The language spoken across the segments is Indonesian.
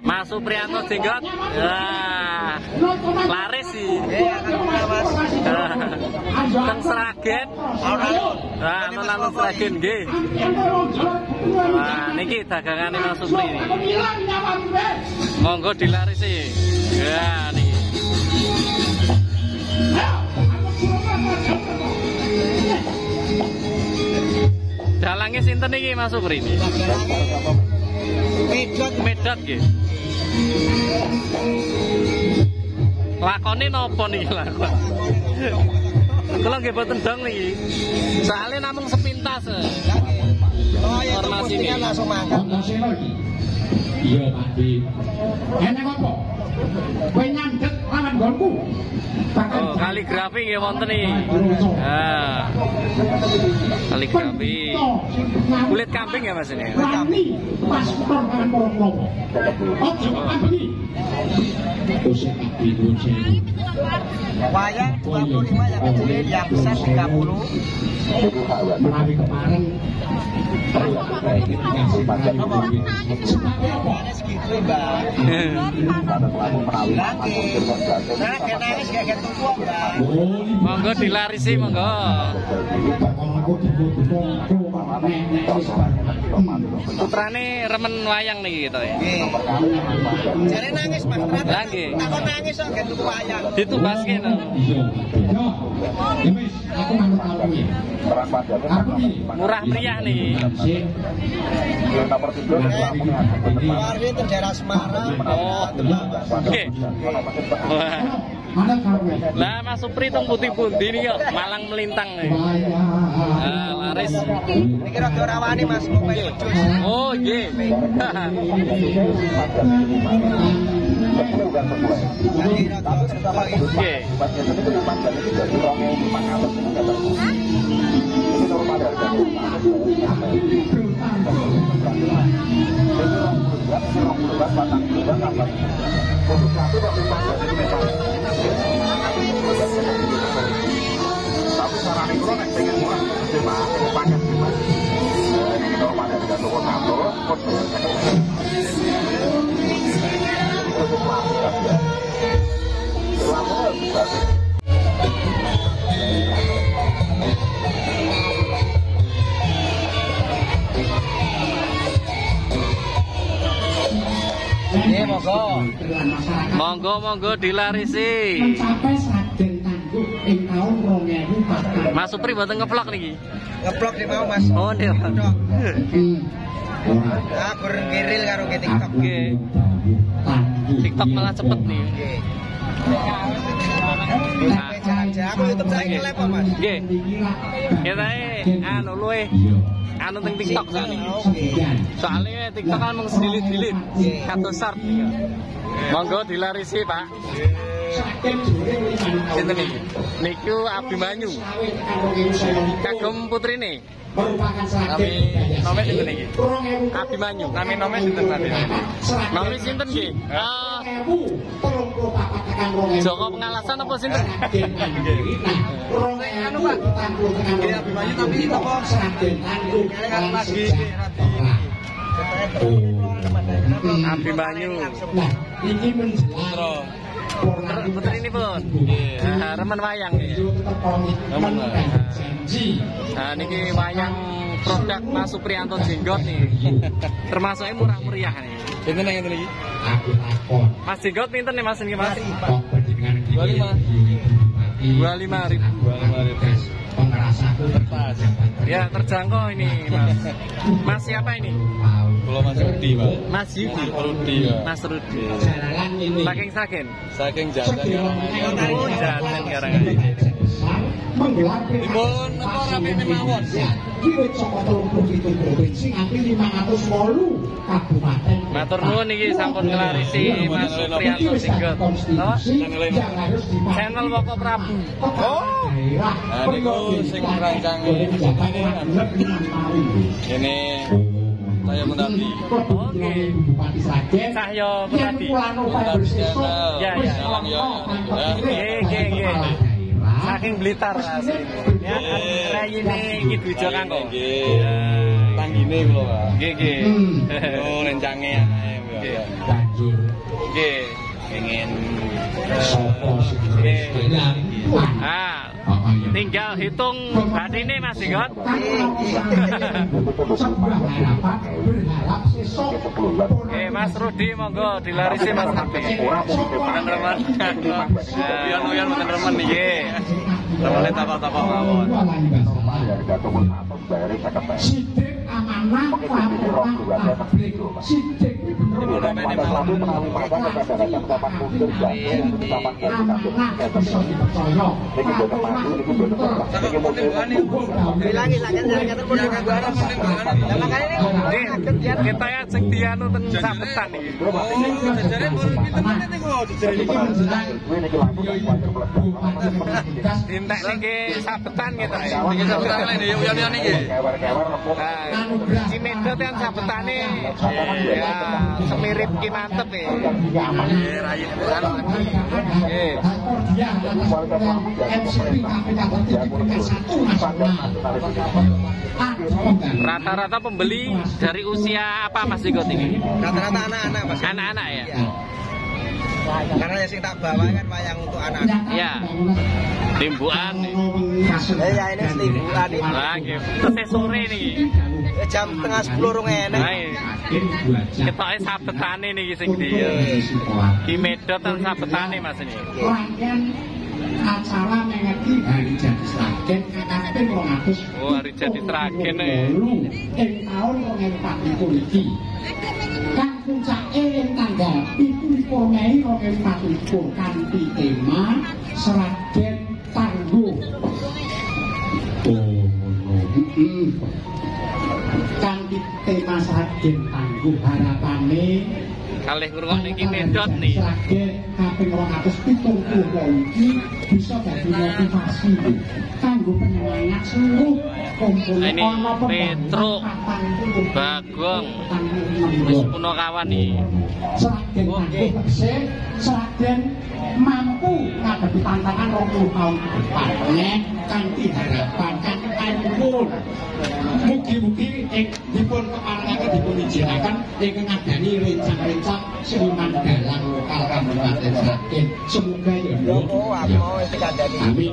Mas Supriyanto Jenggot. Wah, laris sih. Teng Sragen. Nah, alun-alun Sragen nggih. Wah, niki dagangane Mas Supri ini. Monggo dilarisi. Ya, niki. Dalangnya sinten iki Mas Supri ini? Medot nggih. Lakone napa niki lakon? Kula nggih boten dong niki. Soale namung sepintas. Informasi ini langsung mangkat. Iya, Pak Di. Enak apa? Kowe nyandhet lawan nggonku. Oh, kaligrafi nggih wonten iki. Ah. Kaligrafi. Kulit kambing ya Mas ini? Wani pas kuton kan para-para. Ojo kok bengi. Usah bingung sih. Wayang 25 yang kecil, yang besar 30. Menawi kemarin monggo dilarisi monggo. Putrane remen wayang niki gitu ya. Jare nangis Mas. Lah nggih. Takon nangis kok gak tuku wayang. Ditubaske to. Aku manut aku ya. Murah meriah nih. Warni itu daerah Semarang. Oh. Oke. Wah. Lah Mas Supri teng putih-putih nih kok malang melintang nih. Ah, laris. Ini kira ora wani Mas, mau wedhus. Oh, nggih. Oke. Tapi saran itu nek pengen murah paket Mas. Kalau pada tidak toko satu, Monggo dilarisi. Mencapai Sragen Tangguh ing taun 2004. Mas Supri mboten ngeplok niki. Ngeblok di mau Mas. Oh, nggih. Aku kiril karo ke TikTok. Nggih. TikTok malah cepet nih. Jarang-jarang aku YouTube saya nge-live kok Mas. Nggih. Ketae anu luwe anu teng TikTok soalnya TikTok kan mung dilit-dilit kados sart. Monggo dilarisi, Pak. Sinten iki? Niku Abimanyu. Kagem putrine. Merupakan Sragen. Nome sinten iki? Abimanyu. Nami nome sinten tadi? Nome sinten nggih? Joko Pengalasan apa sinten? Anu Pak. Nggih Abimanyu tapi apa Sragen Tangguh lagi Abimanyu. Nah, ini menjelang Putri ini pun remen wayang nih. Nah, niki wayang produk Mas Supriyanto Jenggot nih. Termasuknya murah meriah nih. Pinten yang ngene iki? Mas Jenggot pinten nih Mas niki Mas? 25.000. Ya terjangkau ini Mas. Mas siapa ini? Kalau Mas Rudi, Pak. Mas Yudi. Rudi, ya. Mas Rudi. Saking Sragen. Saking Jatan. Oh, Jatan Karang. Menggelar Dipun apa rapine mawon? Wiwit saka 37 provinsi nganti 508 kabupaten. Matur nuwun niki sampun nglarisi Mas Supriyanto Jenggot. Napa? Channel Woko Prabu. Oh. Nah, niku sing rancang ini saya Munadi. Oke. Bupati Sragen. Cahyo Munadi. Ya, ya. Nggih. Saking Blitar asli. Ya, rayine iki Dujo Kangko. Nggih. Tanggine kula, Pak. Nggih. Oh, rencange anake. Banjur Tinggal hitung batinnya Mas Sigot. Mas Rudi monggo dilarisi Mas Rudi. Teman-teman. Uyan teman-teman nggih. Temen tapak-tapak mawon. Sidik amanah laporan pabrik. Sidik amanah bisa dipercaya. Kita ya sing dianu teng sabetan iki. Dintek niki sabetan gitu. Niki sabetan iki uyan iki. Cimedot yang sabetane ya semirip ki mantep ya. Rata-rata pembeli dari usia apa Mas Sigot ini? Rata-rata anak-anak Mas. Anak-anak ya. Karena yang sing tak bawa kan wayang untuk anak. Ya. Timbukan. Ya ini timbukan iki. Lah nggih. Tesih sore niki. Jam tengah 10 rong enek. Ketoke sabetane niki sing dia. Ki medot ten sabetane Mas ini. Acara mengerti hari jadi Sragen kakaknya 200. Oh, hari jadi Sragen ya. Ing tahun 2024 iki. Kang puncake ing tanggal 27 Mei 2024 kanthi tema Sragen Tangguh. Kanthi tema Sragen Tangguh harapane kalih ngrungokne iki medot nih. Kaping 270 iki bisa dadi motivasi kanggo penyemangat seluruh komponen ini Petruk Bagong wis puno kawan nih. Sragen Tangguh Sragen mampu ngadepi tantangan 20 tahun ke depan kanthi harapan kanthi pun mugi-mugi dipun keparengake dipun ijinaken ingkang ngadani rencang-rencang seniman dalang lokal Kabupaten Sragen. Semoga ya amin.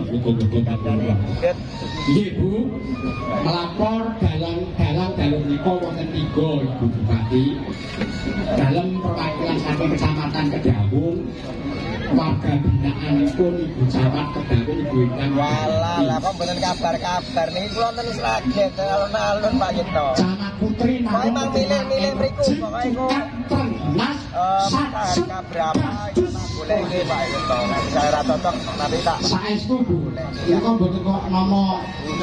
Nggih Bu, melapor dalang menika wonten 3 Ibu Bupati. Dalam perwakilan saking Kecamatan Kedawung, warga binaanipun Ibu Camat Kedawung Ibu Intan. Walah, lah kok mboten kabar-kabar niki kula ten Sragen alun-alun Pak Yito. Camat Putri memang milih-milih mriku pokoke kok ternas harga berapa boleh nggih Pak Yito. Nek saya ora cocok nanti tak saestu Bu. Niku mboten kok nama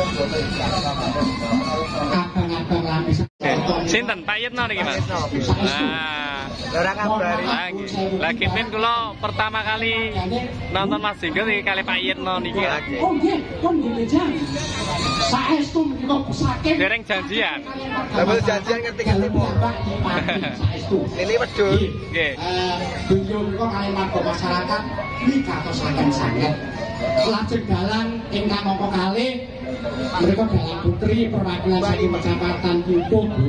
abang-abang lamis. Sinten Pak Yitno niki Mas? Nah, ora kabari. Lagi pin kula pertama kali nonton Mas Sigot iki kali Pak Yitno niki. Oh nggih, pun nggih janji. Saestu menika saking dereng janjian. Double janjian ngerti-ngerti po. Saestu. Lili wedhus. Nggih. Beliau menika kali marga masyarakat migatosaken sanget. Lajeng dalang ingkang angka kalih mereka dalang Putri perwakilan saking Kecamatan Tutup Bu.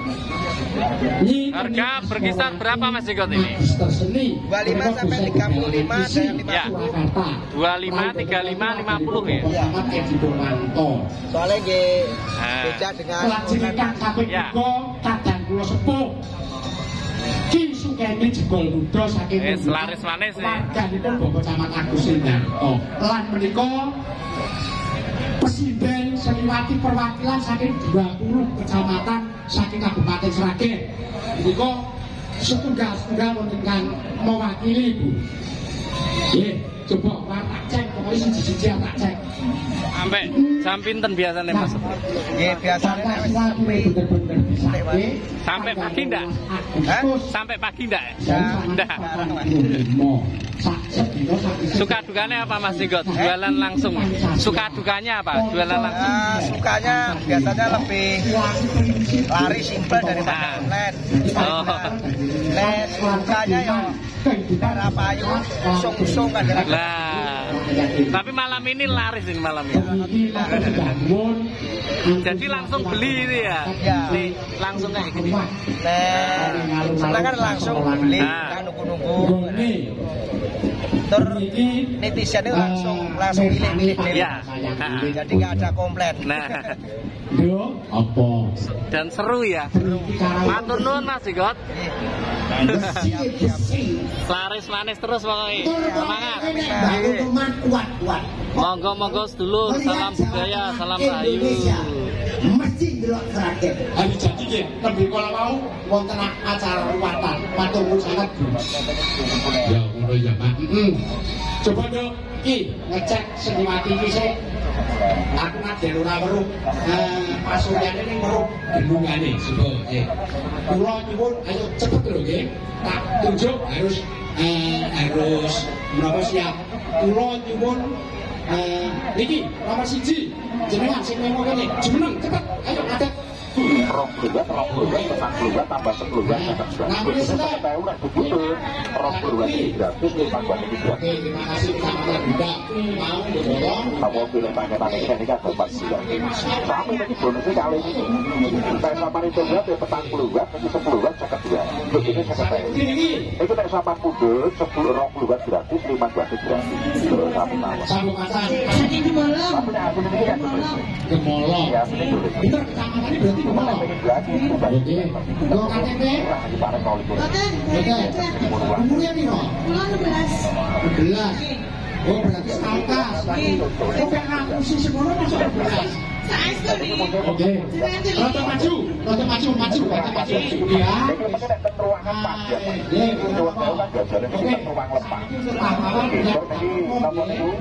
Harga berkisar berapa Mas Sigot ini? 25 sampai 35 dan 50. Ya. 25, 35, 50 ya. Soalnya nggih beda dengan Lajeng kaping 3 kadang kula sepuh. Ki Sukeni Jebol Muda saking laris manis ya. Warganipun Bapak Camat Agus Indarto. Lan menika Presiden seliwati perwakilan saking 20 kecamatan saking Kabupaten Sragen. Menika setunggal-setunggal wonten kang mewakili Bu. Nggih, coba tak cek pokoke siji-siji tak cek. Sampai jam pinten biasanya Mas? Nggih, biasane bener-bener bisa. Sampai pagi ndak? Sampai pagi ndak? Ndak. Suka dukanya apa Mas Sigot? Jualan langsung. Suka dukanya apa? Jualan langsung. Sukanya biasanya lebih lari simpel daripada online. Oh. Net sukanya ya para payu usung-usung kan. Lah. Tapi malam ini laris ini malam ini. Jadi langsung beli itu ya. Ya. Langsung kayak gini. Nah, kan langsung beli kan nunggu-nunggu. Tur netizen itu langsung pilih-pilih. Ya. Jadi nggak ada komplain. Nah, Yo, apa? dan seru ya. Matur nuwun Mas Jigot. Laris manis terus pokoknya. Semangat. Kuat-kuat. Monggo sedulur, salam budaya, salam rahayu. Mesti delok Sragen. Hari janji nggih, nembe kala mau wonten acara ruwatan. Matur nuwun sangat. Ya ngono ya, Pak. Coba dong iki ngecek Seniwati iki sik. Aku ngaden ora weruh pasuryane ning weruh gendungane sego nggih. Kula nyuwun ayo cepet lho nggih. Tak tunjuk harus menapa siap. Kula nyuwun niki nomor 1 jenengan sing memo kene jumeneng cepet ayo ngadeg rong bulan, petang bulan, tambah sebulan, udah begitu. Rong bulan ini gratis, 5 bulan ini gratis. Terima kasih teman-teman juga mau mendorong. Kamu pilih paketan ini kan dapat juga. Kami tadi bonusnya kali ini. Saya sama itu berapa? Petang bulan, nanti 10 bulan, 52. Begini 52. Itu tak sama pudel, 10 rong bulan gratis, 5 bulan gratis. Terus kami tahu. Sambung kata. Tapi aku ini kan Gemolong. ya, ini dulu. Itu kecamatan ini berarti Gemolong. Oke. Kalau KTP? Oke. Umurnya piro? 11. Oh berarti setangkas. Oh pengen ngapusi semono masuk 11. Oke. Rata maju. Ya. Ruangan panjang. Ruang lepas. Nomor itu,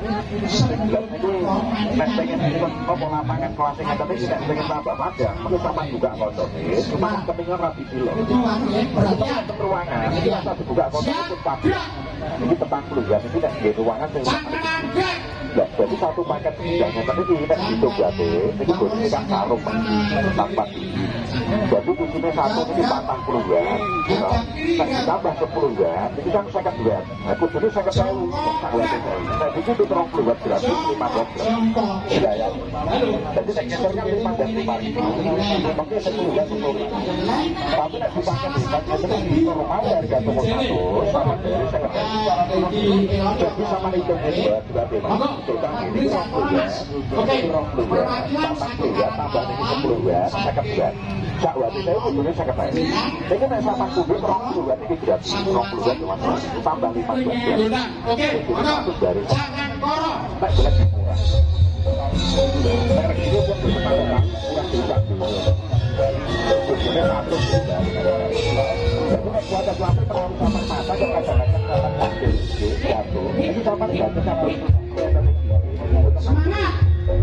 mau lapangan kelasnya tapi tidak pengen tambah panjang. Mungkin sama juga kotor. Cuma kepingin rapi dulu. Berarti ruangan. Ini asal dibuka kotor itu panjang. Ini petang pelugan ini tidak di ruangan. Nah, jadi satu paket sidangnya tadi kita hitung berarti ini ini kan sarung tanpa tinggi. Jadi di sini satu ini batang pelugan, tambah 10 bulan, ini kan 50 bulan. Nah, kudune 50.000, nah, itu terong pelugan gratis 15 bulan. Ya. Jadi saya geserkan 15.000, mungkin 10 bulan 10.000. Tapi nanti pakai sidangnya itu di rumah harga toko 1, sama dari 50.000. Jadi sama itu berarti ini oke, perwakilan tambah ini 10 bulan, 50 bulan. Sakwati saya kudune 50.000. Ini kan sama kudu 20 bulan ini gratis, 20 bulan cuma tambah 15 bulan. Oke, jangan korok. Tak jelas murah. Merek itu pun kurang juga dulu. Kudune 100 bulan. Jadi kuota pelatih terlalu sama mata yang kadang-kadang jatuh. Ini sama jatuh sampai Semangat.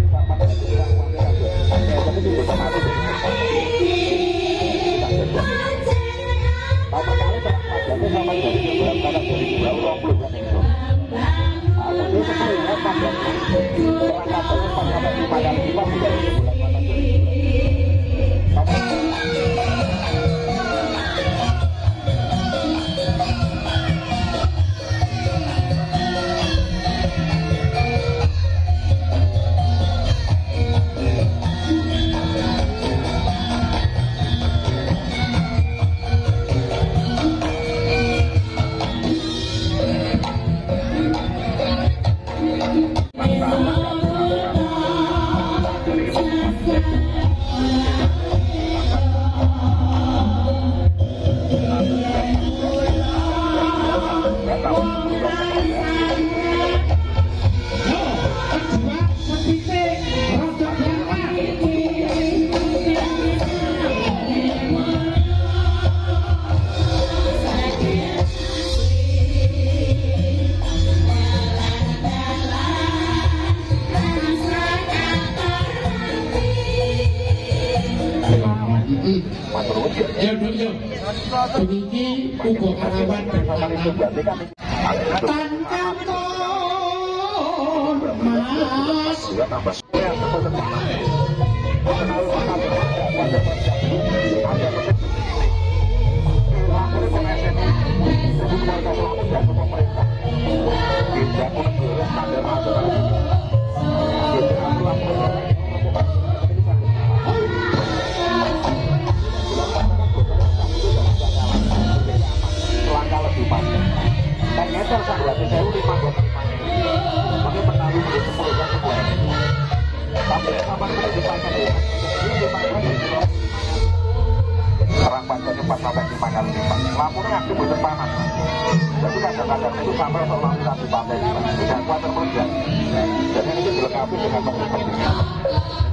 Begini ugo karawan Tan kantor Mas Langkah lebih panjang. Ternyata saya 5 Terang panjangnya 4 sampai 5 kali lipat. Lampunya aktif butuh panas. Jadi kadang-kadang itu sampai lampu satu pantai tidak kuat terpelajari. Jadi ini dilengkapi dengan lampu seperti ini.